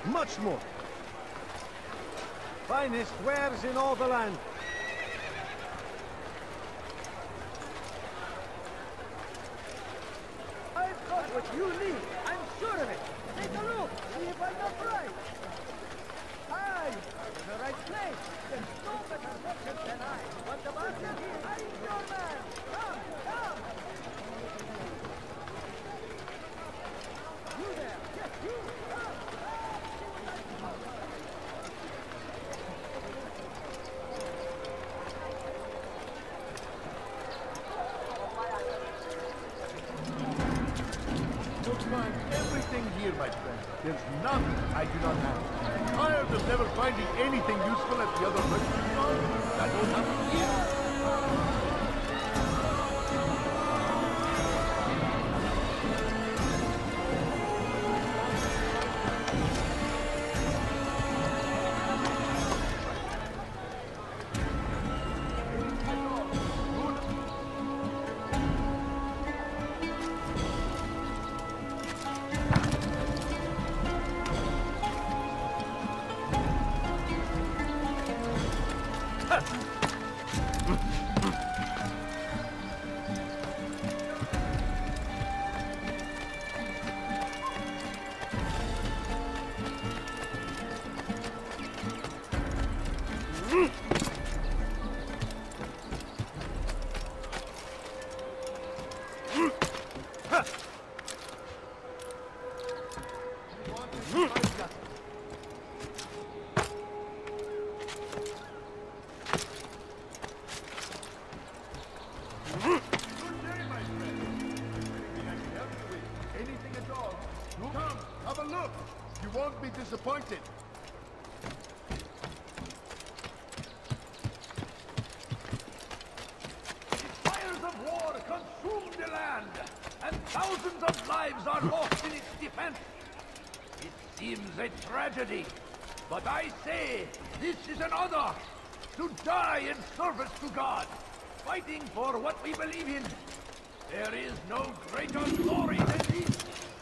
Much more. Finest wares in all the land. I've got what you need. I'm sure of it. Take a look. See if I'm not right. Aye, you're in the right place. There's no better merchant than I. What about you? I'm your man. Come, come. You there. Yes, you. Come. You'll find everything here, my friend. There's nothing I do not have. Tired of never finding anything useful at the other merchant stores? That will happen here. Disappointed. The fires of war consume the land, and thousands of lives are lost in its defense. It seems a tragedy, but I say this is an honor to die in service to God, fighting for what we believe in. There is no greater glory than this.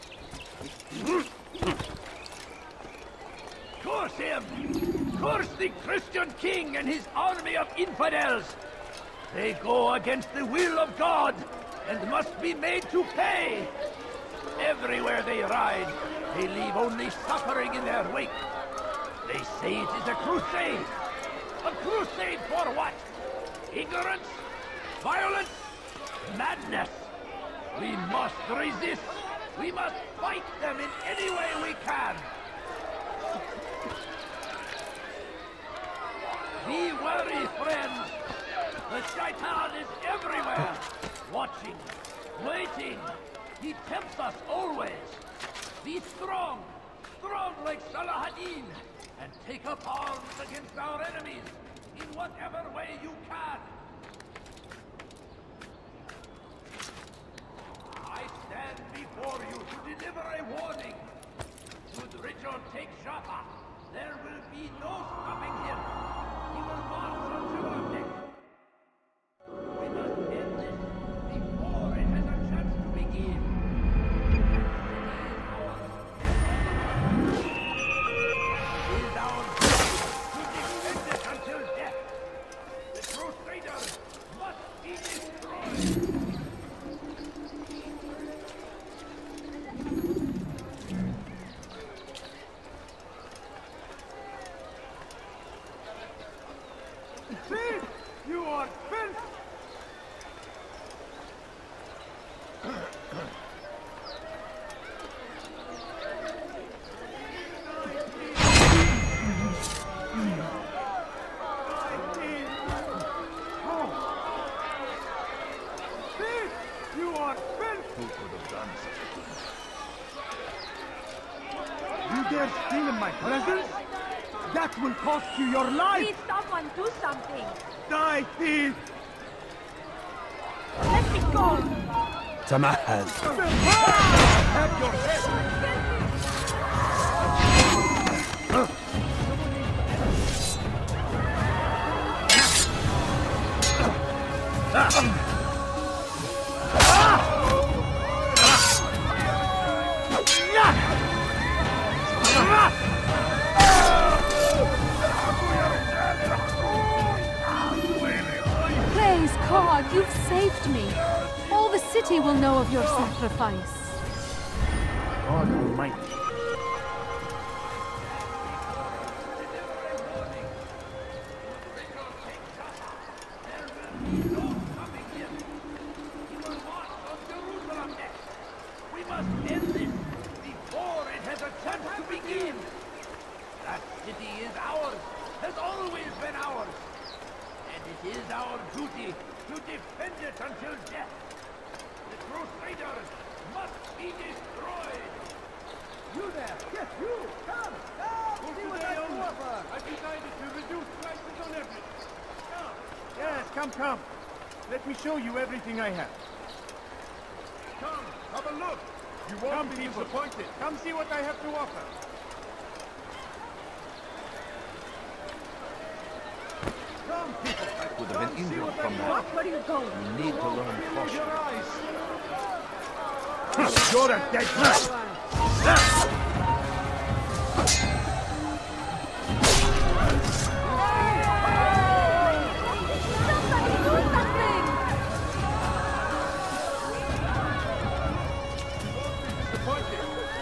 Curse him! Curse the Christian king and his army of infidels! They go against the will of God and must be made to pay! Everywhere they ride, they leave only suffering in their wake. They say it is a crusade! A crusade for what? Ignorance? Violence? Madness! We must resist! We must fight them in any way we can! Be wary, friends! The Shaitan is everywhere! Watching, waiting! He tempts us always! Be strong! Strong like Salah-ad-Din! And take up arms against our enemies in whatever way you can! I stand before you to deliver a warning! Should Richard take Jaffa, there will be no stopping him! He will march on Jerusalem. We must end this before it has a chance to begin. It is our duty to defend it until death. The Crusaders must be destroyed. Thief! You are filth! Thief! You are filth! Who could have done such a thing? You dare steal in my presence? That will cost you your life! Please, someone do something! Die, thief! Let me go! تمهل. Have your head! You've saved me. All the city will know of your sacrifice. God Almighty. We must end this before it has a chance to begin. That city is ours, has always been ours. And it is our duty to defend it until death. The Crusaders must be destroyed. You there! Yes, you! Come! Come! See what I can offer! I've decided to reduce prices on everything. Come. Yes, come. Let me show you everything I have. Come, have a look. You won't be disappointed. Come see what I have to offer. Come, people. That would have been injured from that. What? Where are you going? You need to learn caution. Your eyes. You're a dead man! Somebody do something! Disappointed.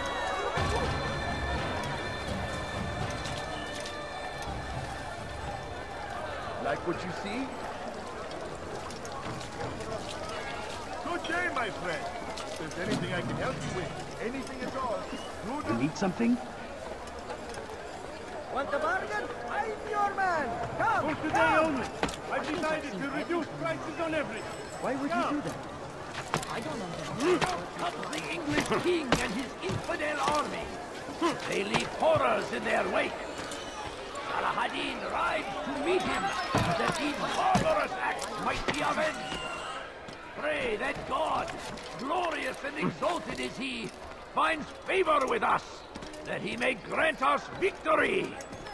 Like what you see? Good day, my friend. If there's anything I can help you with, anything at all, You need something? Want a bargain? I'm your man! Come! for today only. I've decided to reduce prices on everything. Why would you do that? Comes the English king and his infidel army. They leave horrors in their wake. Salah-ad-Din rides to meet him, that these barbarous acts might be avenged. Pray that God, glorious and exalted is he, finds favor with us, that he may grant us victory.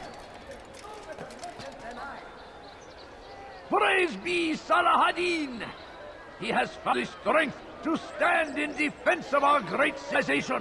Praise be Salah-ad-Din! He has found the strength to stand in defense of our great civilization.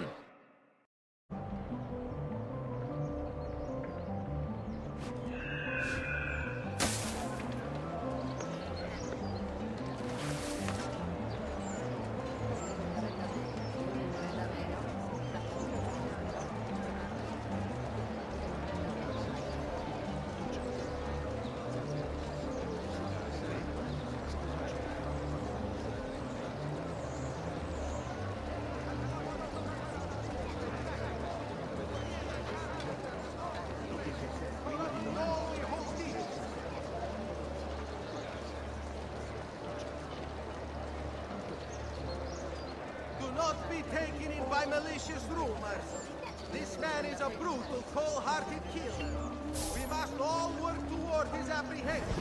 Do not be taken in by malicious rumors. This man is a brutal, cold-hearted killer. We must all work toward his apprehension.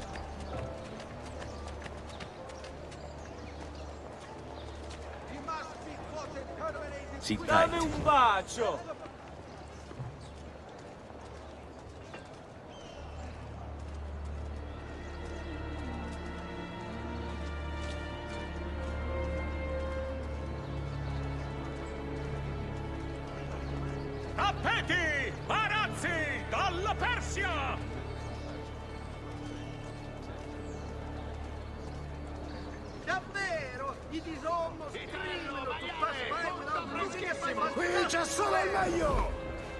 He must be caught and terminated. Sit tight. Dammi un bacio! Tappeti! Barazzi! Dalla Persia! Davvero? I disommo stringono tutta spalla! Qui c'è solo il meglio!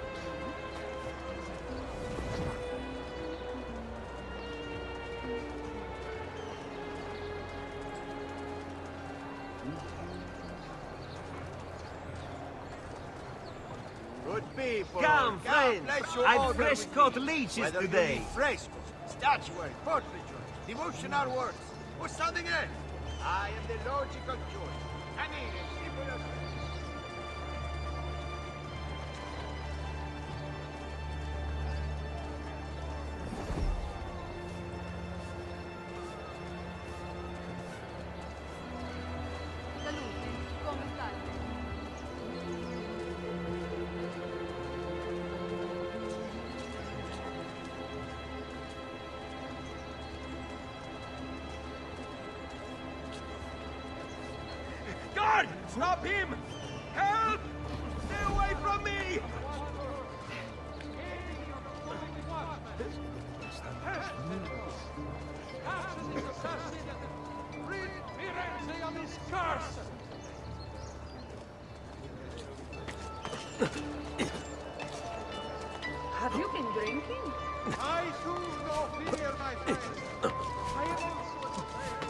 Good people! Come, friends! bless your I've order fresh with caught me. leeches Whether today. You need frescoes, statuary, portraiture, devotional works, or something else. I am the logical choice. I mean, a simple as Salute, come stai? Guard! Stop him! Help! Stay away from me! curse! Have you been drinking? I too no fear, my friends. I am also a slave.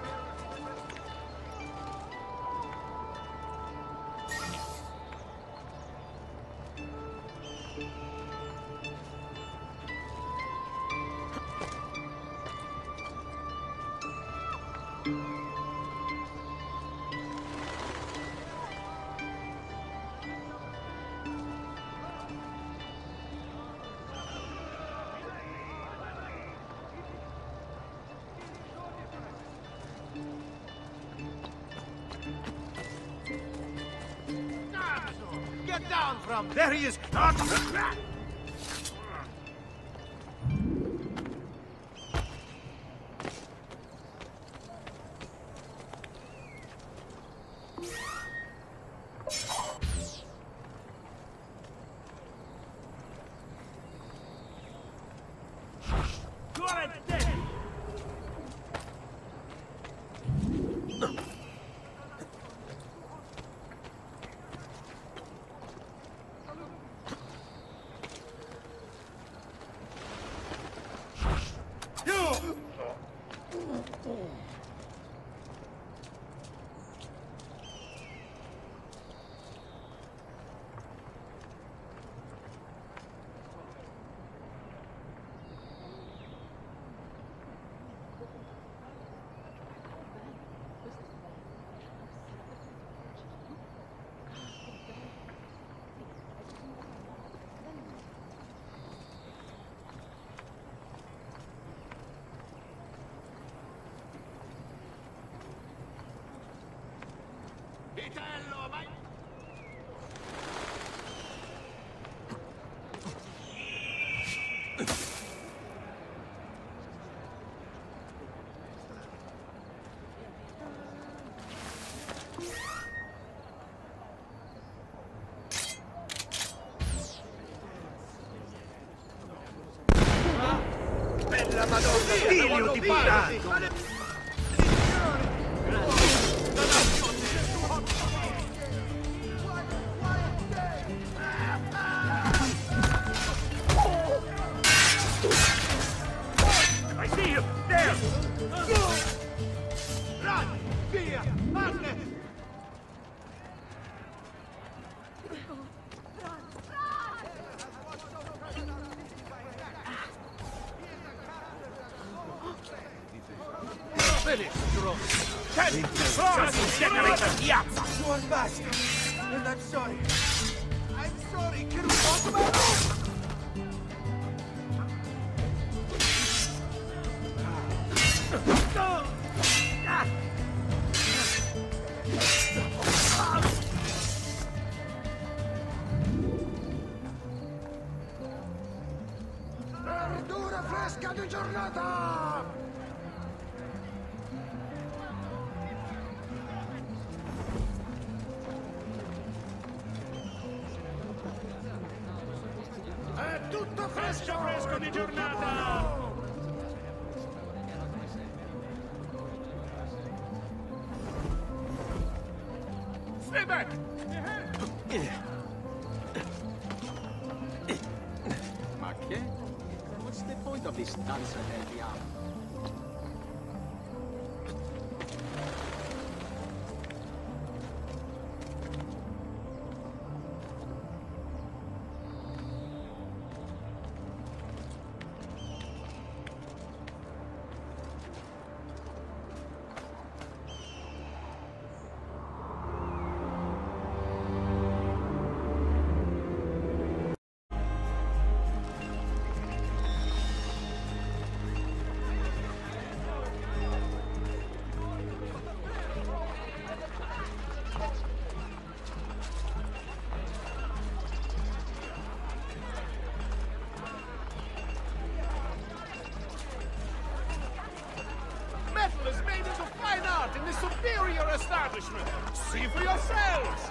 Get down from there! He is not. You are dead! Vitello, vai! Bella Madonna! Figlio di Dio! I see you! There! Run! Via! Madness! Finish, Jerome! Ten! Just generate a piazza! You are back, and I'm sorry. I'm sorry. Can we talk about it? Verdura fresca di giornata! È tutto fresco! Fresco di giornata! Stay back! Ma che? What's the point of this danza del diavolo? Metal is made into fine art in this superior establishment. See for yourselves.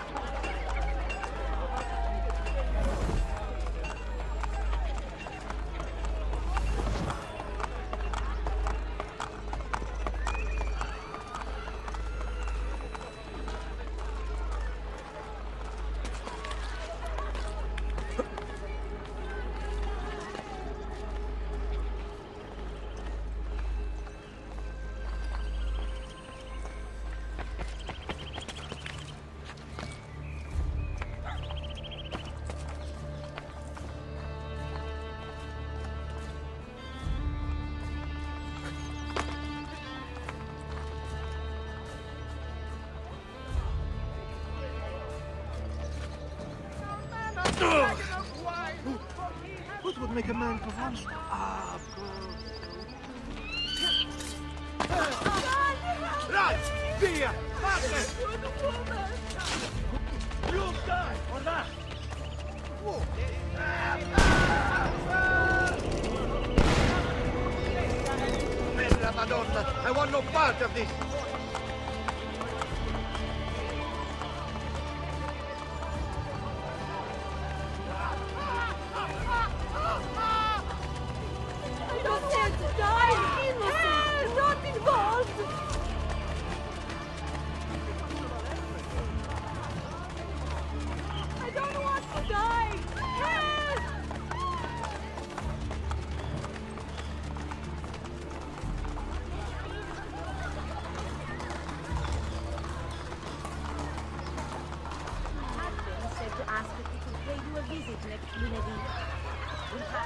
would make a man perforce. Ah, of course. Run! Via! Faster! You'll die for that! Bella Madonna! I want no part of this! I don't want to die! Innocent! Not involved! I don't want to die! Help! Advent said to ask if he could pay you a visit next Luna Vita.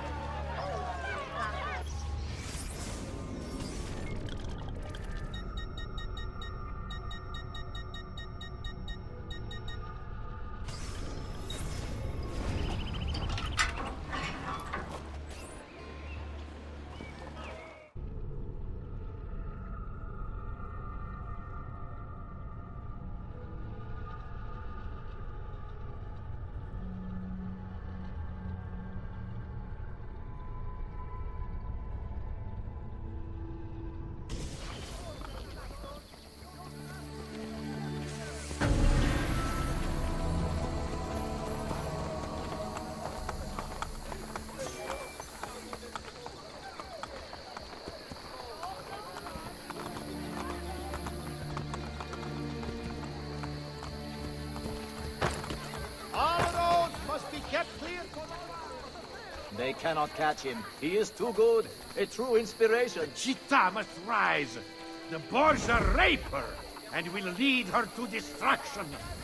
They cannot catch him. He is too good. A true inspiration. Città must rise. The Borgia rape her, and will lead her to destruction.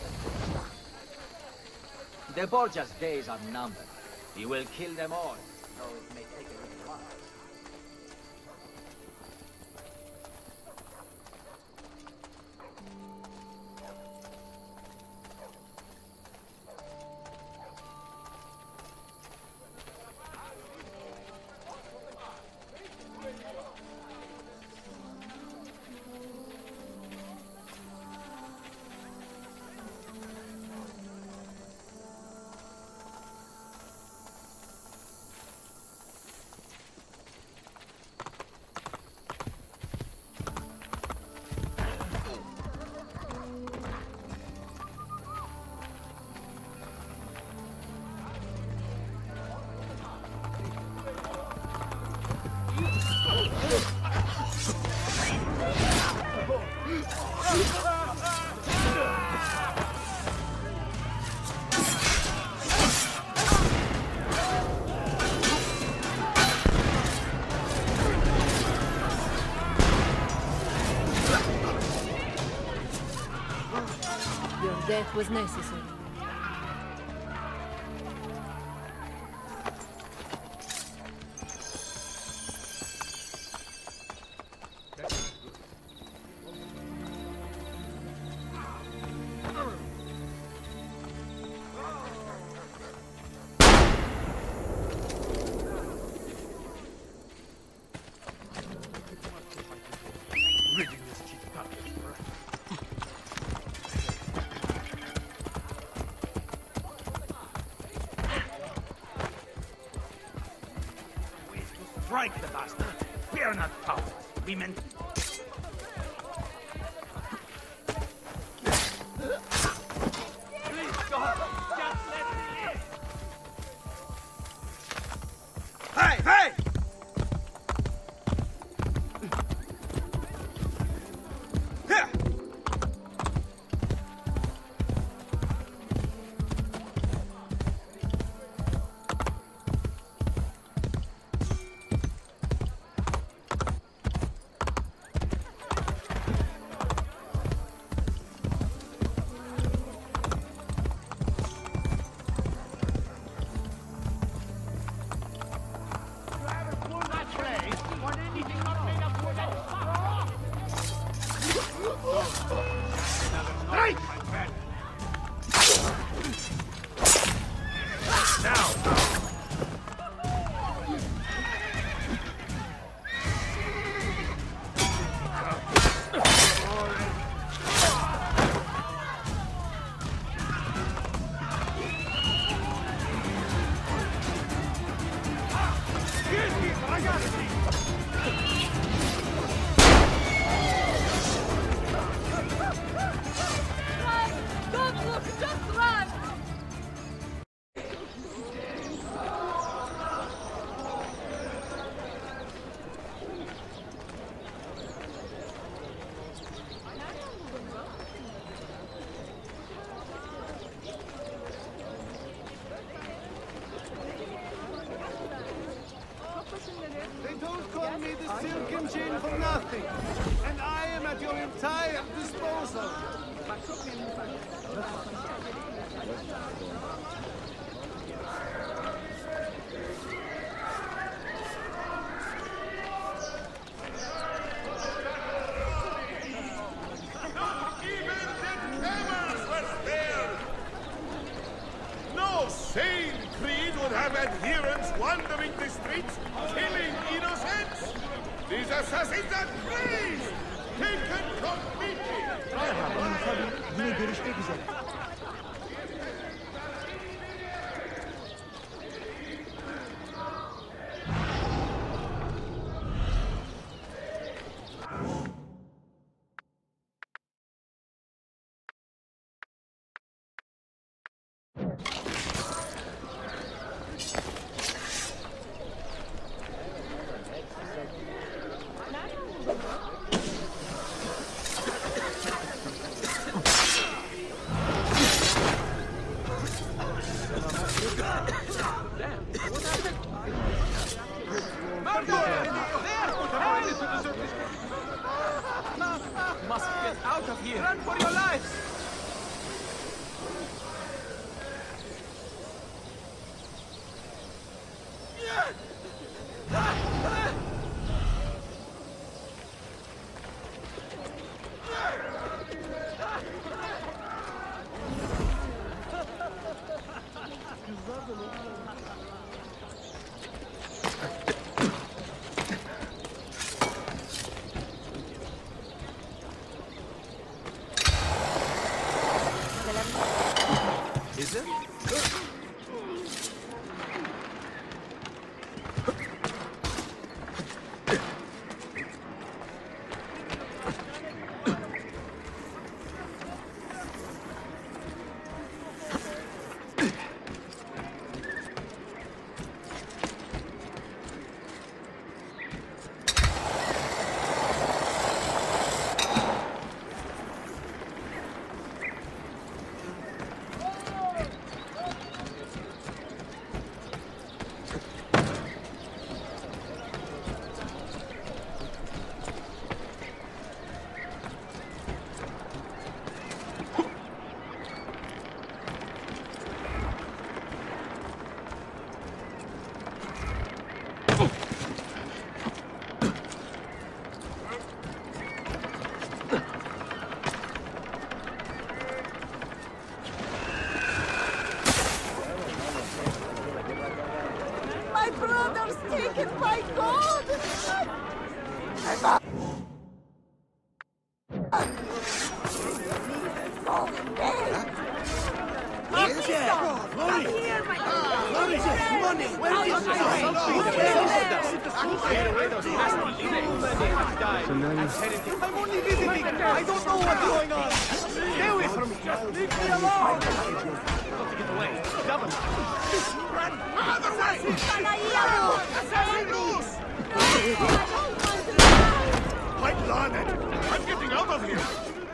The Borgia's days are numbered. He will kill them all, though it may take a little while. Your death was necessary. Strike the bastard. We are not cowards. We meant... Please, God, just let me in. Hey, hey! Here! disposal. No sane creed would have adherents wandering the streets, killing innocents. These assassins are crazed, taken completely. Yine görüşmek üzere. Must get out of here! Run for your lives! Is it? My brother's taken by God! I'm only visiting! I don't know what's going on! Stay away from me! Leave me alone! Get away! Governor! Run! Other way! Pipeline it! I'm getting out of here!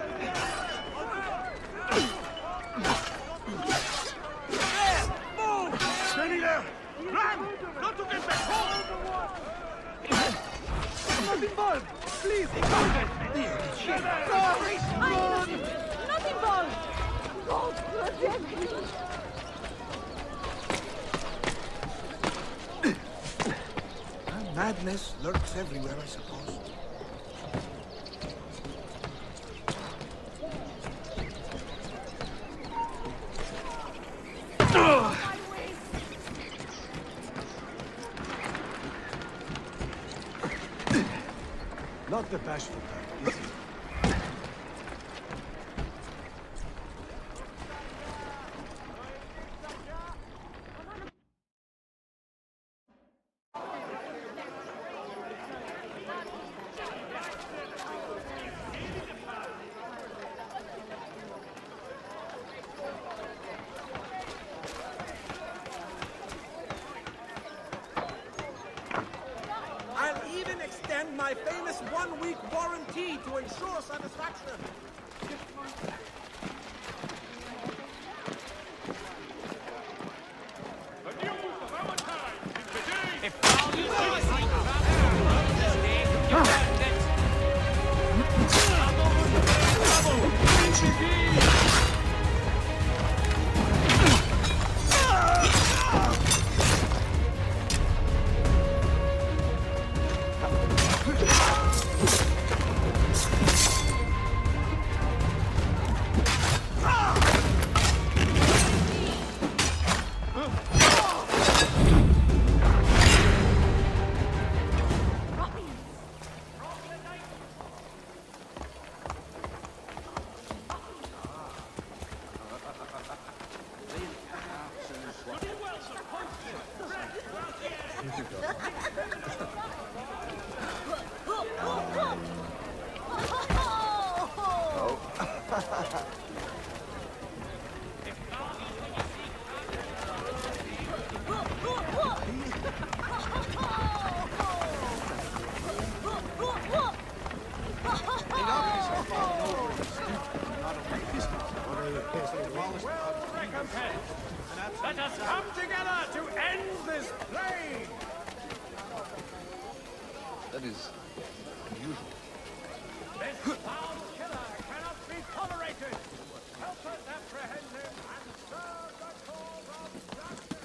There! Move! Steady there! Run! Got to get back home! I'm not involved! Please! Sorry! I'm not involved! God protect me! Madness lurks everywhere, I suppose. Not the bashful type, is he? I'll even extend my famous one-week warranty to ensure satisfaction. If Let us come together to end this plague! That is unusual. This foul killer cannot be tolerated! Help us apprehend him and serve the cause of justice!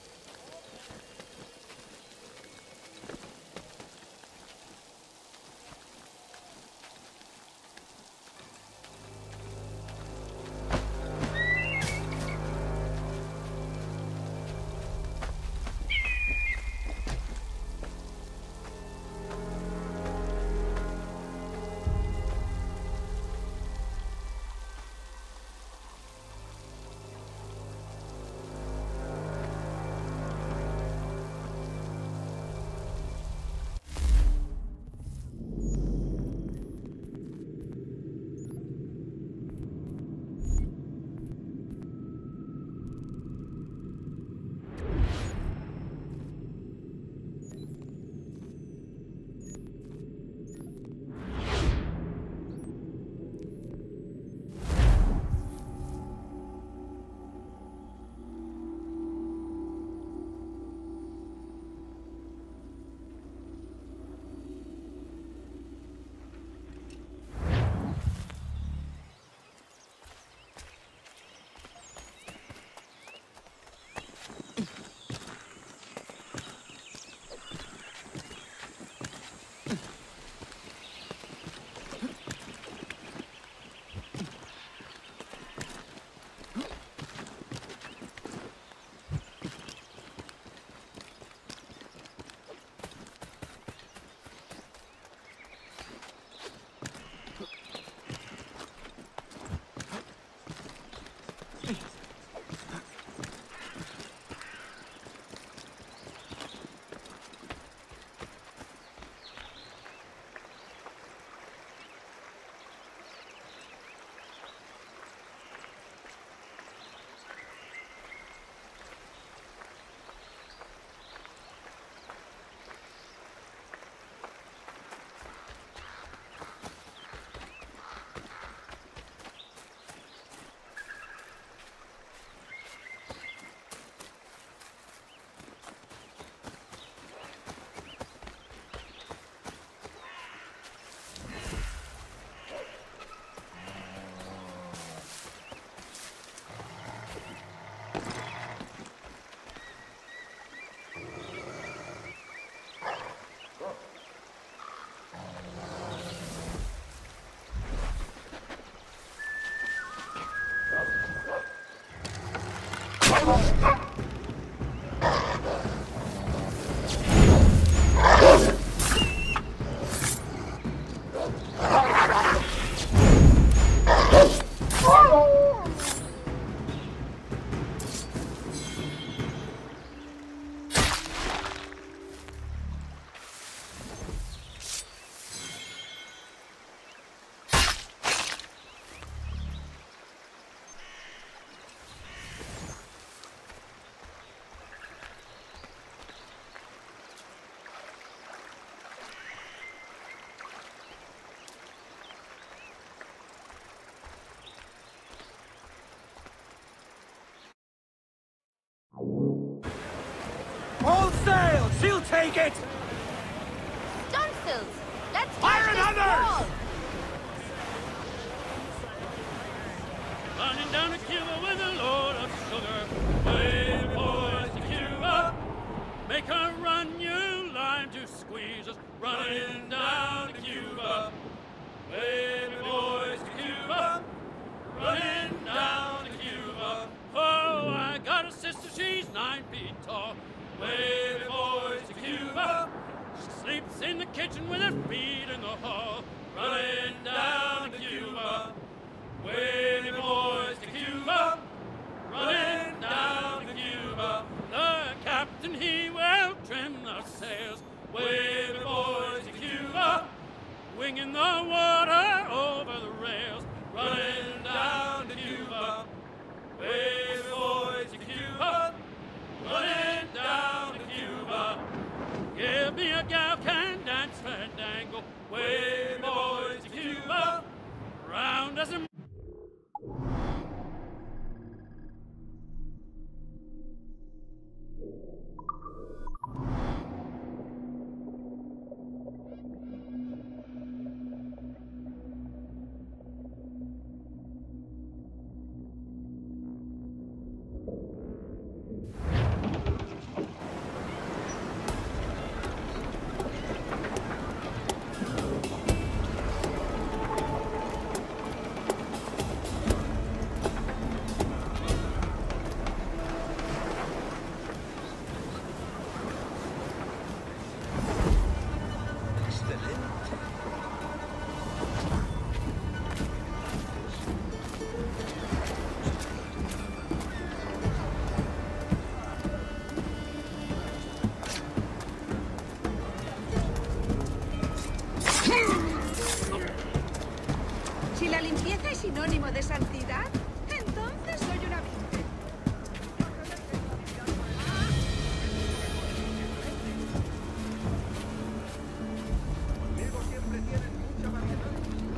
All sail! She'll take it! Stunsails! Let's Fire catch this others! ball! Running down to Cuba with a load of sugar. Way boys to Cuba. Make her run, you lime to squeeze us. Running down to Cuba. Way boys to Cuba. Running down to Cuba. Oh, I got a sister, she's 9 feet tall. Way boys to Cuba. She sleeps in the kitchen with her feet in the hall. Running down to Cuba. Wavy boys to Cuba, running down to Cuba. The captain, he will trim the sails. Wavy boys to Cuba, winging the water over the rails. sinónimo de santidad? Entonces soy una virgen. Conmigo siempre tienen mucha variedad.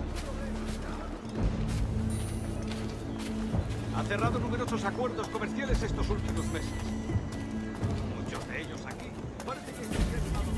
Ha cerrado numerosos acuerdos comerciales estos últimos meses. Muchos de ellos aquí. Parece que se han dado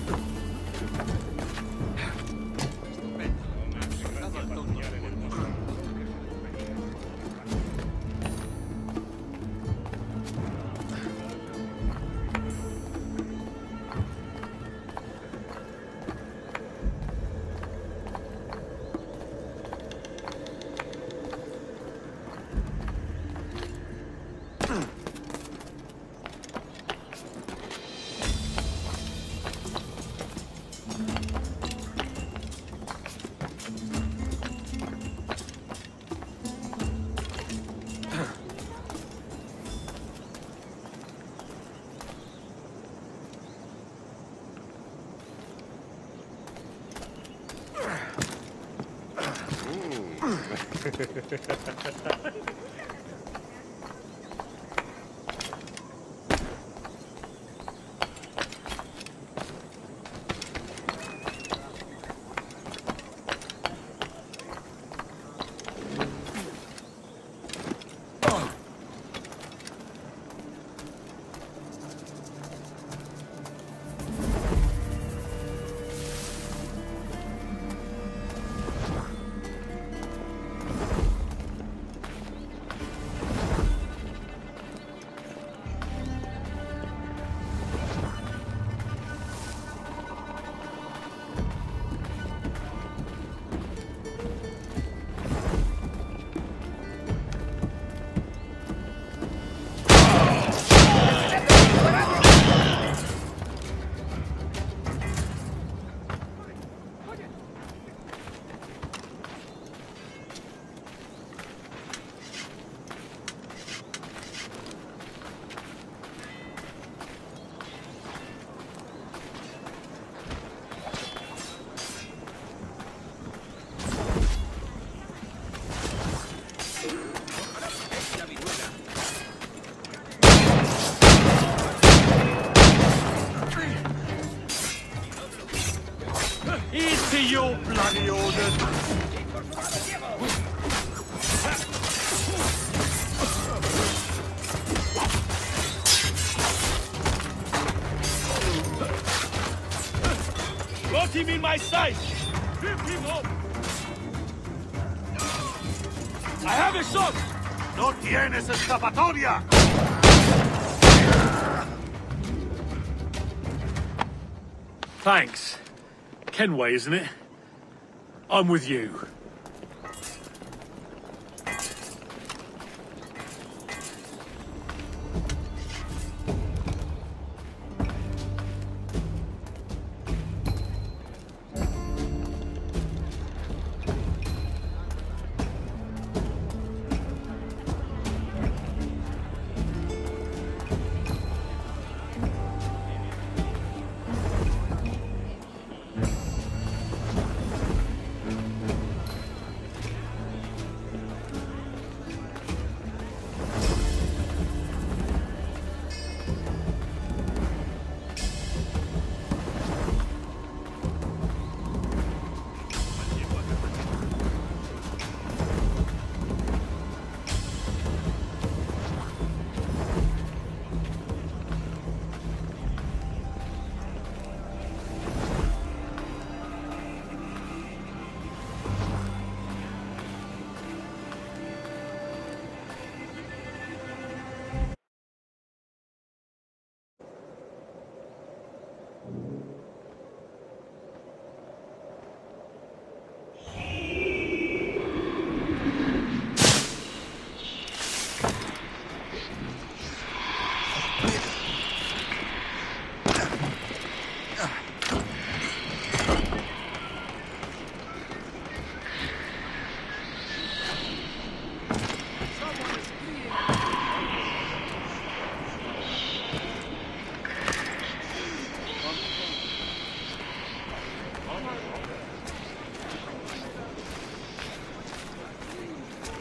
your bloody orders! Got him in my sight! Rip him up! I have a shot! No tienes escapatoria! Thanks. Kenway, isn't it? I'm with you.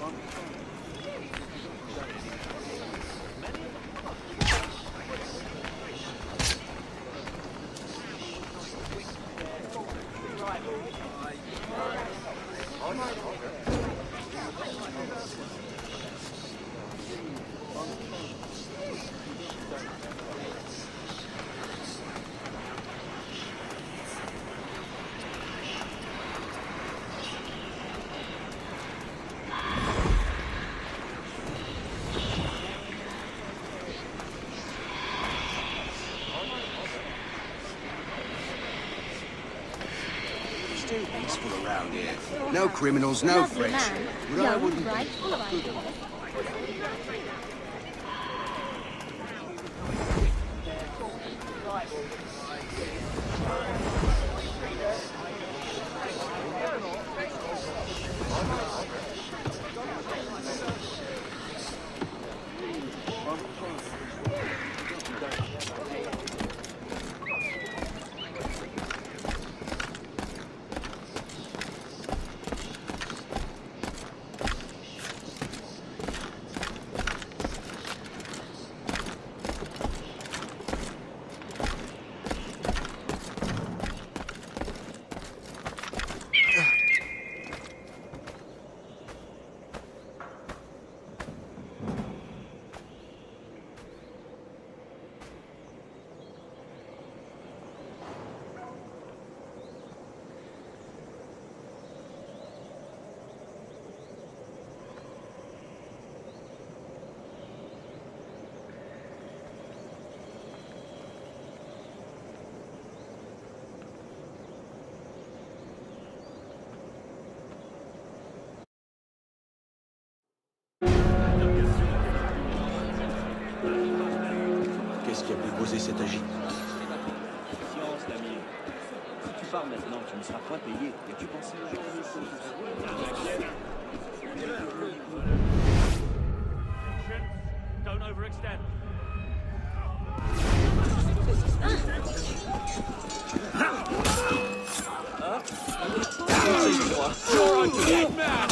Still peaceful around here. No criminals, no friction. But I wouldn't... Qu'est-ce qui a pu causer cet agit? Science, l'ami. Si tu pars maintenant, tu ne seras pas payé. Et tu pensais aux gens Don't overextend. You're a dead man!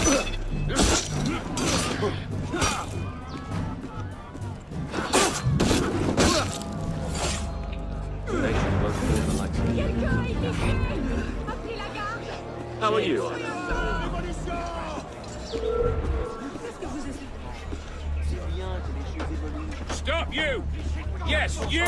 How are you? Stop you! Yes, you!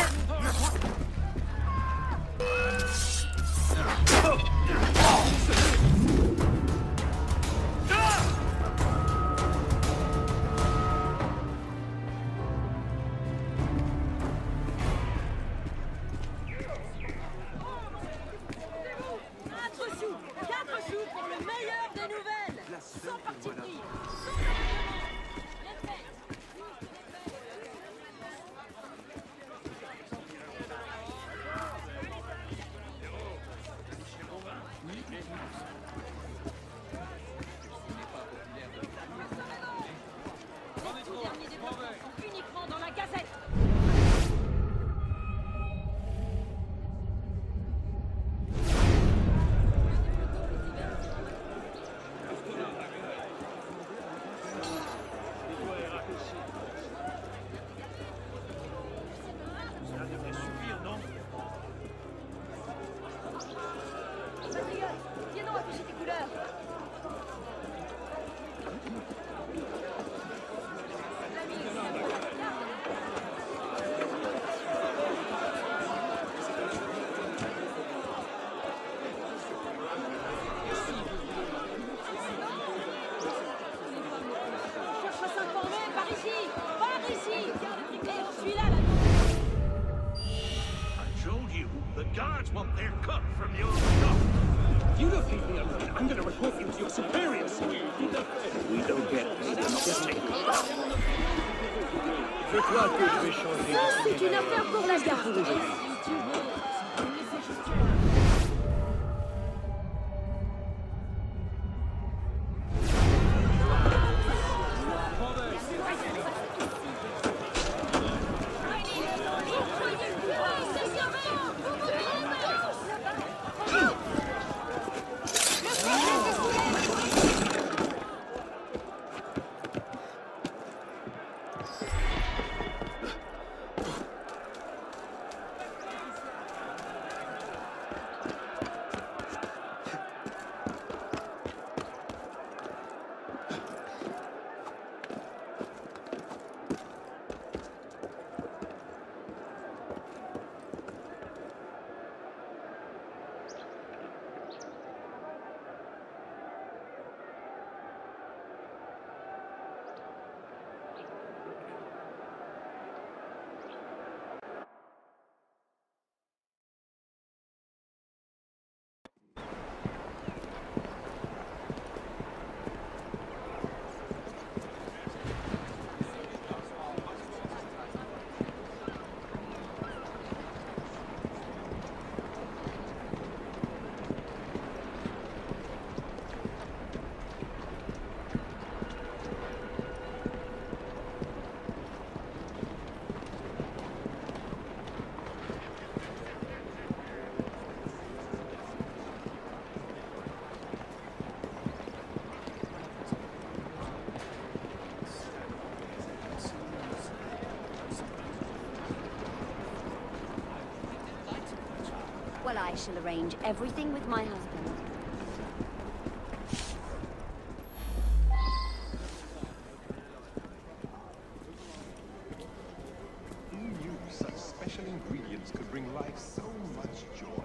C'est une affaire pour la garde. shall arrange everything with my husband. Who knew such special ingredients could bring life so much joy?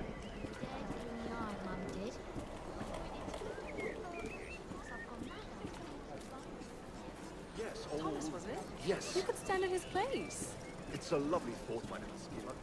Yes, Thomas, was it? Yes. You could stand in his place. It's a lovely thought, my little schemer.